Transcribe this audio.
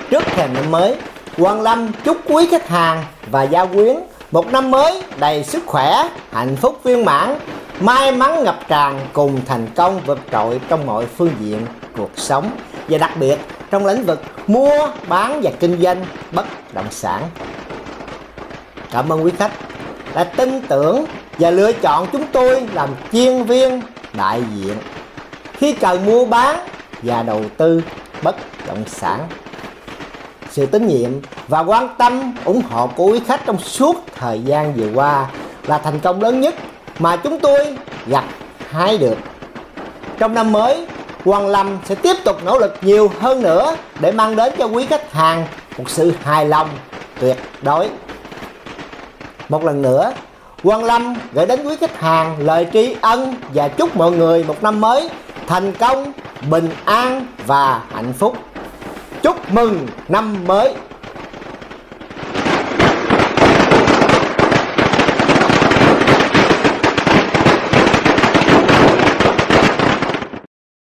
Trước thềm năm mới, Hoàng Lâm chúc quý khách hàng và gia quyến một năm mới đầy sức khỏe, hạnh phúc viên mãn, may mắn ngập tràn cùng thành công vượt trội trong mọi phương diện cuộc sống, và đặc biệt trong lĩnh vực mua, bán và kinh doanh bất động sản. Cảm ơn quý khách đã tin tưởng và lựa chọn chúng tôi làm chuyên viên đại diện khi cần mua bán và đầu tư bất động sản. Sự tín nhiệm và quan tâm ủng hộ của quý khách trong suốt thời gian vừa qua là thành công lớn nhất mà chúng tôi gặt hái được. Trong năm mới, Hoàng Lâm sẽ tiếp tục nỗ lực nhiều hơn nữa để mang đến cho quý khách hàng một sự hài lòng tuyệt đối. Một lần nữa, Hoàng Lâm gửi đến quý khách hàng lời tri ân và chúc mọi người một năm mới thành công, bình an và hạnh phúc. Chúc mừng năm mới!